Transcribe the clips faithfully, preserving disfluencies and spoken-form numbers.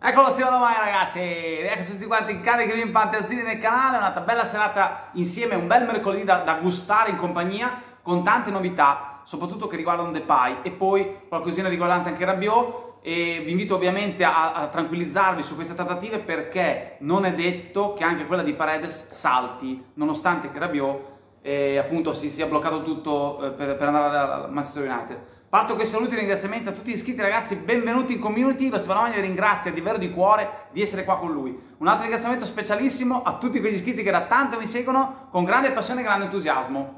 Eccolo Steve domani ragazzi, ecco tutti quanti carichi in panterzini nel canale, una bella serata insieme, un bel mercoledì da, da gustare in compagnia con tante novità, soprattutto che riguardano Depay e poi qualcosina riguardante anche Rabiot. E vi invito ovviamente a, a tranquillizzarvi su queste trattative perché non è detto che anche quella di Paredes salti, nonostante che Rabiot eh, appunto si sia bloccato tutto eh, per, per andare al Manchester United. Parto con i saluti e ringraziamenti a tutti gli iscritti ragazzi, benvenuti in community, lo Stefano Magni vi ringrazia di vero di cuore di essere qua con lui. Un altro ringraziamento specialissimo a tutti quegli iscritti che da tanto mi seguono con grande passione e grande entusiasmo.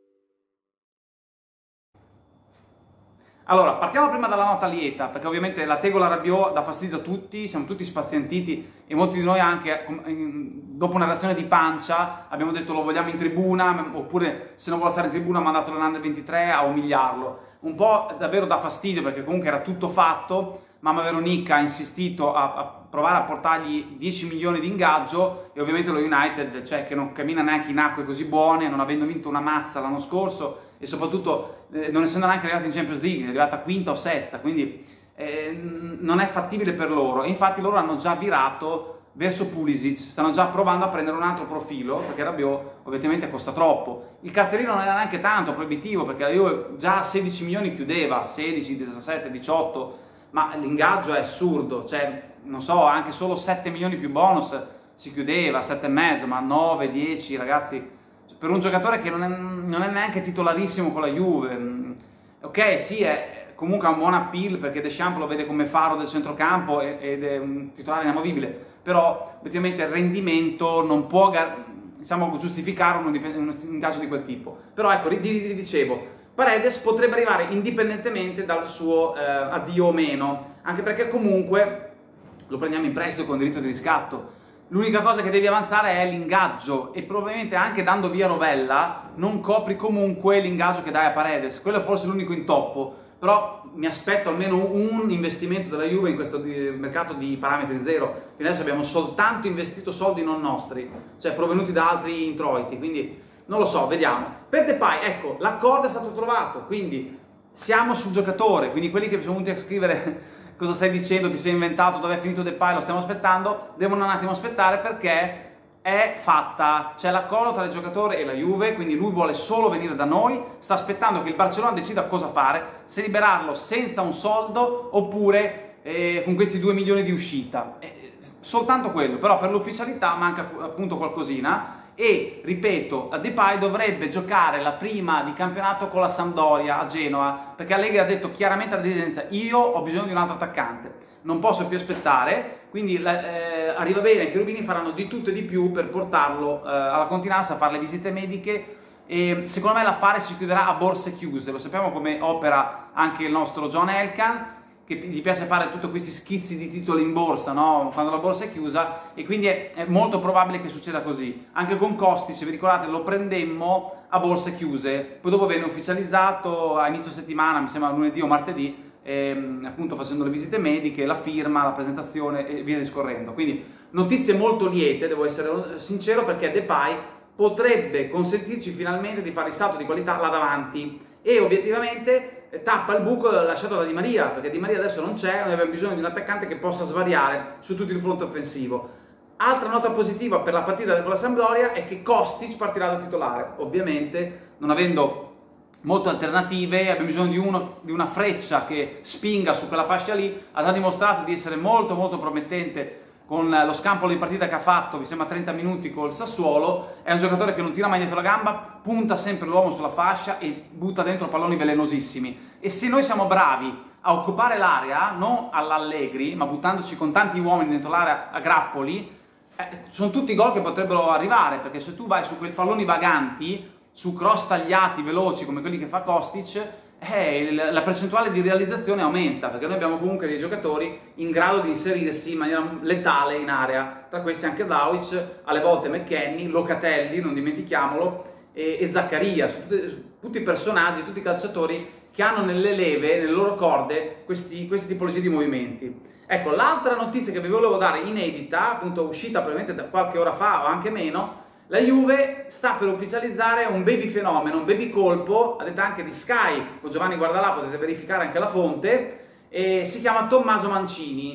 Allora, partiamo prima dalla nota lieta, perché ovviamente la tegola Rabiot dà fastidio a tutti, siamo tutti spazientiti e molti di noi anche, dopo una reazione di pancia, abbiamo detto lo vogliamo in tribuna, oppure se non vuole stare in tribuna mandatelo in under ventitré a umiliarlo. Un po' davvero dà fastidio perché comunque era tutto fatto, mamma Veronica ha insistito a, a provare a portargli dieci milioni di ingaggio e ovviamente lo United, cioè che non cammina neanche in acque così buone, non avendo vinto una mazza l'anno scorso e soprattutto eh, non essendo neanche arrivato in Champions League, è arrivata quinta o sesta, quindi eh, non è fattibile per loro. E infatti loro hanno già virato verso Pulisic, stanno già provando a prendere un altro profilo perché Rabiot ovviamente costa troppo. Il cartellino non era neanche tanto proibitivo perché la Juve già a sedici milioni chiudeva, sedici, diciassette, diciotto, ma l'ingaggio è assurdo, cioè non so, anche solo sette milioni più bonus si chiudeva, sette e mezzo, ma nove, dieci ragazzi, per un giocatore che non è, non è neanche titolarissimo con la Juve. Ok, sì, è comunque ha un buon appeal perché Deschamps lo vede come faro del centrocampo ed è un titolare inamovibile, però ovviamente il rendimento non può diciamo, giustificare un, un ingaggio di quel tipo. Però ecco, vi dicevo, Paredes potrebbe arrivare indipendentemente dal suo eh, addio o meno, anche perché comunque lo prendiamo in prestito con diritto di riscatto. L'unica cosa che devi avanzare è l'ingaggio e probabilmente anche dando via Rovella non copri comunque l'ingaggio che dai a Paredes. Quello è forse l'unico intoppo, però mi aspetto almeno un investimento della Juve in questo mercato di parametri zero. Fino adesso abbiamo soltanto investito soldi non nostri, cioè provenuti da altri introiti, quindi non lo so, vediamo. Per Depay, ecco, l'accordo è stato trovato, quindi siamo sul giocatore, quindi quelli che sono venuti a scrivere cosa stai dicendo, ti sei inventato, dove è finito Depay, lo stiamo aspettando, devono un attimo aspettare perché è fatta, c'è l'accordo tra il giocatore e la Juve, quindi lui vuole solo venire da noi, sta aspettando che il Barcellona decida cosa fare, se liberarlo senza un soldo oppure eh, con questi due milioni di uscita, eh, soltanto quello, però per l'ufficialità manca appunto qualcosina. E ripeto, Depay dovrebbe giocare la prima di campionato con la Sampdoria a Genova perché Allegri ha detto chiaramente alla dirigenza: io ho bisogno di un altro attaccante, non posso più aspettare, quindi eh, arriva bene, i cherubini faranno di tutto e di più per portarlo eh, alla Continenza a fare le visite mediche e secondo me l'affare si chiuderà a borse chiuse. Lo sappiamo come opera anche il nostro John Elkann, che gli piace fare tutti questi schizzi di titoli in borsa, no? Quando la borsa è chiusa, e quindi è, è molto probabile che succeda così. Anche con Costi, se vi ricordate, lo prendemmo a borse chiuse, poi dopo venne ufficializzato a inizio settimana, mi sembra lunedì o martedì, ehm, appunto facendo le visite mediche, la firma, la presentazione e via discorrendo. Quindi notizie molto liete, devo essere sincero, perché Depay potrebbe consentirci finalmente di fare il salto di qualità là davanti e obiettivamente tappa il buco lasciato da Di Maria, perché Di Maria adesso non c'è, noi abbiamo bisogno di un attaccante che possa svariare su tutto il fronte offensivo. Altra nota positiva per la partita con la Sampdoria è che Kostic partirà da titolare, ovviamente non avendo molte alternative abbiamo bisogno di, uno, di una freccia che spinga su quella fascia lì. Ha già dimostrato di essere molto molto promettente con lo scampolo di partita che ha fatto, mi sembra trenta minuti col Sassuolo. È un giocatore che non tira mai dietro la gamba, punta sempre l'uomo sulla fascia e butta dentro palloni velenosissimi. E se noi siamo bravi a occupare l'area, non all'Allegri, ma buttandoci con tanti uomini dentro l'area a grappoli, eh, sono tutti gol che potrebbero arrivare, perché se tu vai su quei palloni vaganti, su cross tagliati veloci come quelli che fa Kostic, Eh, la percentuale di realizzazione aumenta, perché noi abbiamo comunque dei giocatori in grado di inserirsi in maniera letale in area, tra questi anche Vlahovic, alle volte McKennie, Locatelli, non dimentichiamolo, e, e Zaccaria, tutti, tutti i personaggi, tutti i calciatori che hanno nelle leve, nelle loro corde, questi, queste tipologie di movimenti. Ecco, l'altra notizia che vi volevo dare inedita, appunto uscita probabilmente da qualche ora fa o anche meno, la Juve sta per ufficializzare un baby fenomeno, un baby colpo, a detta anche di Sky, con Giovanni Guardalà, potete verificare anche la fonte, e si chiama Tommaso Mancini. Ok,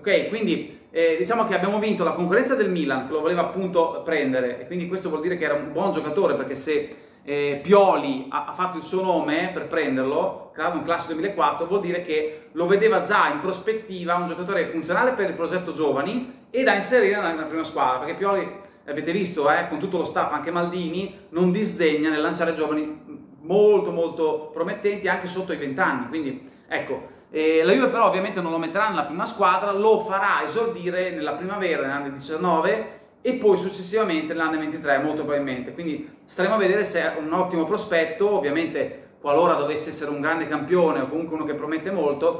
ok? Quindi eh, diciamo che abbiamo vinto la concorrenza del Milan, che lo voleva appunto prendere, e quindi questo vuol dire che era un buon giocatore, perché se eh, Pioli ha, ha fatto il suo nome per prenderlo, creato un classe duemilaquattro, vuol dire che lo vedeva già in prospettiva un giocatore funzionale per il progetto giovani e da inserire nella, nella prima squadra, perché Pioli, avete visto, eh, con tutto lo staff, anche Maldini, non disdegna nel lanciare giovani molto molto promettenti anche sotto i venti anni, quindi ecco. Eh, la Juve però ovviamente non lo metterà nella prima squadra, lo farà esordire nella primavera, nell'anno diciannove e poi successivamente nell'anno ventitré molto probabilmente, quindi staremo a vedere se è un ottimo prospetto. Ovviamente qualora dovesse essere un grande campione o comunque uno che promette molto,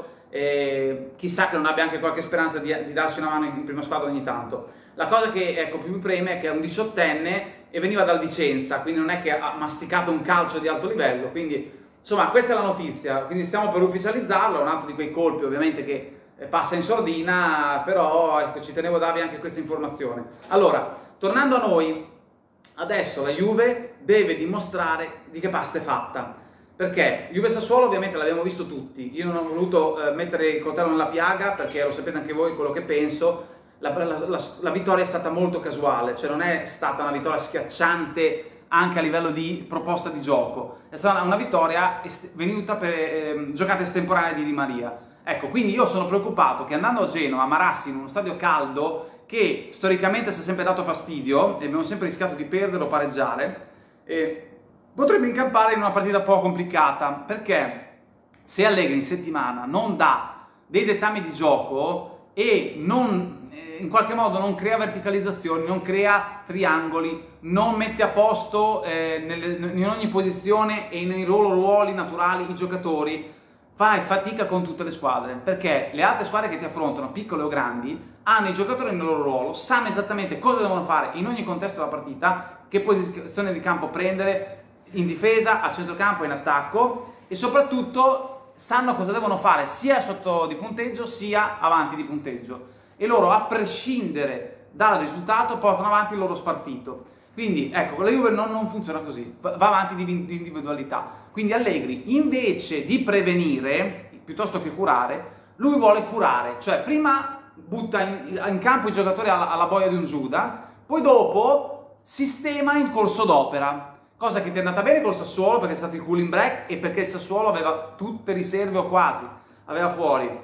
eh, chissà che non abbia anche qualche speranza di, di darci una mano in prima squadra ogni tanto. La cosa che ecco, più mi preme è che è un diciottenne e veniva dal Vicenza, quindi non è che ha masticato un calcio di alto livello, quindi insomma questa è la notizia, quindi stiamo per ufficializzarlo, un altro di quei colpi ovviamente che passa in sordina, però ecco, ci tenevo a darvi anche questa informazione. Allora, tornando a noi, adesso la Juve deve dimostrare di che pasta è fatta, perché Juve-Sassuolo ovviamente l'abbiamo visto tutti, io non ho voluto eh, mettere il coltello nella piaga perché lo sapete anche voi quello che penso. La, la, la, la vittoria è stata molto casuale, cioè non è stata una vittoria schiacciante anche a livello di proposta di gioco, è stata una vittoria venuta per eh, giocate estemporanee di Di Maria. Ecco, quindi io sono preoccupato che andando a Genova, a Marassi, in uno stadio caldo, che storicamente si è sempre dato fastidio, e abbiamo sempre rischiato di perdere o pareggiare, eh, potrebbe incappare in una partita un po' complicata, perché se Allegri in settimana non dà dei dettami di gioco e non in qualche modo non crea verticalizzazioni, non crea triangoli, non mette a posto eh, nelle, in ogni posizione e nei loro ruoli naturali i giocatori, fai fatica con tutte le squadre, perché le altre squadre che ti affrontano, piccole o grandi, hanno i giocatori nel loro ruolo, sanno esattamente cosa devono fare in ogni contesto della partita, che posizione di campo prendere, in difesa, a centrocampo e in attacco, e soprattutto sanno cosa devono fare sia sotto di punteggio sia avanti di punteggio. E loro, a prescindere dal risultato, portano avanti il loro spartito. Quindi, ecco, la Juve non, non funziona così, va avanti di, di individualità. Quindi Allegri, invece di prevenire, piuttosto che curare, lui vuole curare. Cioè, prima butta in, in campo i giocatori alla, alla boia di un Giuda, poi dopo sistema in corso d'opera. Cosa che ti è andata bene col Sassuolo, perché è stato il cooling break e perché il Sassuolo aveva tutte riserve o quasi, aveva fuori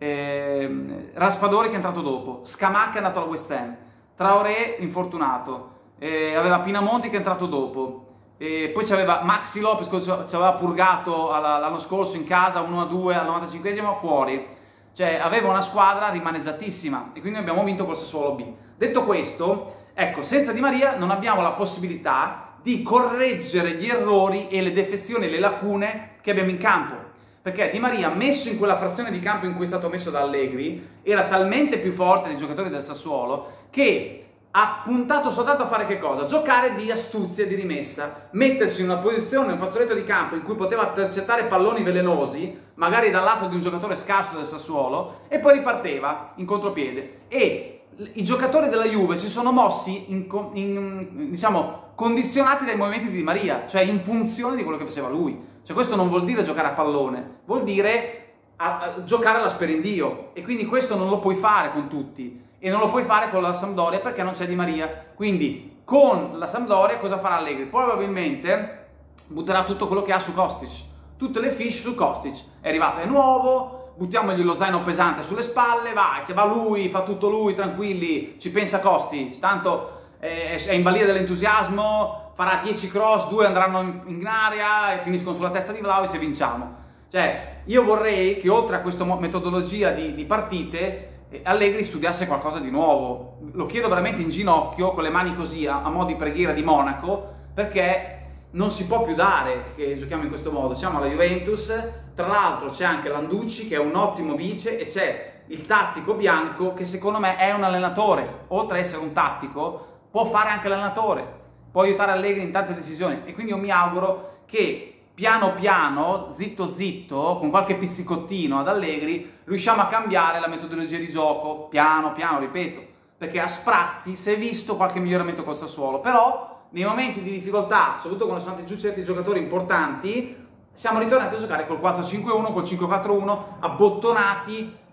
Eh, Raspadori che è entrato dopo, Scamacca è andato al West Ham, Traoré infortunato, eh, aveva Pinamonti che è entrato dopo, eh, poi c'aveva Maxi Lopez che ci aveva purgato l'anno scorso in casa uno a due al novantacinquesimo fuori, cioè aveva una squadra rimaneggiatissima e quindi abbiamo vinto col Sassuolo B. Detto questo, ecco, senza Di Maria non abbiamo la possibilità di correggere gli errori e le defezioni e le lacune che abbiamo in campo. Perché Di Maria, messo in quella frazione di campo in cui è stato messo da Allegri, era talmente più forte dei giocatori del Sassuolo che ha puntato soltanto a fare che cosa? Giocare di astuzia e di rimessa, mettersi in una posizione, un fazzoletto di campo in cui poteva intercettare palloni velenosi, magari dal lato di un giocatore scarso del Sassuolo, e poi riparteva in contropiede. E i giocatori della Juve si sono mossi in, in, diciamo, condizionati dai movimenti di Di Maria, cioè in funzione di quello che faceva lui. Cioè questo non vuol dire giocare a pallone, vuol dire a, a giocare alla sperindio, e quindi questo non lo puoi fare con tutti e non lo puoi fare con la Sampdoria perché non c'è Di Maria. Quindi con la Sampdoria cosa farà Allegri? Probabilmente butterà tutto quello che ha su Kostic, tutte le fiche su Kostic. È arrivato, è nuovo, buttiamogli lo zaino pesante sulle spalle, vai, che va lui, fa tutto lui, tranquilli, ci pensa Kostic, tanto è, è in balia dell'entusiasmo, farà dieci cross, due andranno in, in area e finiscono sulla testa di Vlahovic e vinciamo. Cioè, io vorrei che oltre a questa metodologia di, di partite, eh, Allegri studiasse qualcosa di nuovo. Lo chiedo veramente in ginocchio, con le mani così, a, a mo' di preghiera di Monaco, perché non si può più dare che giochiamo in questo modo. Siamo alla Juventus, tra l'altro c'è anche Landucci che è un ottimo vice e c'è il tattico bianco che secondo me è un allenatore. Oltre ad essere un tattico, può fare anche l'allenatore, può aiutare Allegri in tante decisioni, e quindi io mi auguro che piano piano, zitto zitto, con qualche pizzicottino ad Allegri, riusciamo a cambiare la metodologia di gioco, piano piano, ripeto, perché a sprazzi si è visto qualche miglioramento col Sassuolo, però nei momenti di difficoltà, soprattutto quando sono andati giù certi giocatori importanti, siamo ritornati a giocare col quattro cinque uno, col cinque quattro uno, abbottonati,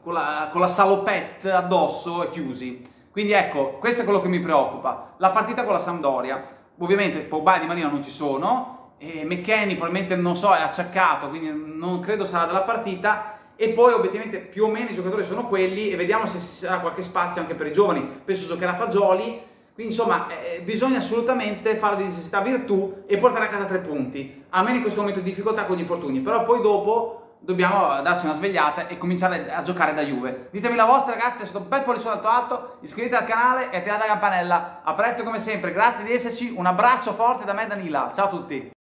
con la, con la salopette addosso e chiusi. Quindi ecco, questo è quello che mi preoccupa. La partita con la Sampdoria, ovviamente Pogba e Di Maria non ci sono, e McKennie probabilmente, non so, è acciaccato, quindi non credo sarà della partita, e poi obiettivamente più o meno i giocatori sono quelli, e vediamo se ci sarà qualche spazio anche per i giovani. Penso giocherà Fagioli, quindi insomma eh, bisogna assolutamente fare di necessità virtù e portare a casa tre punti, a meno in questo momento di difficoltà con gli infortuni, però poi dopo dobbiamo darci una svegliata e cominciare a giocare da Juve. Ditemi la vostra, ragazzi, è stato un bel pollice alto alto, iscrivetevi al canale e attivate la campanella. A presto come sempre, grazie di esserci, un abbraccio forte da me e Danila, ciao a tutti!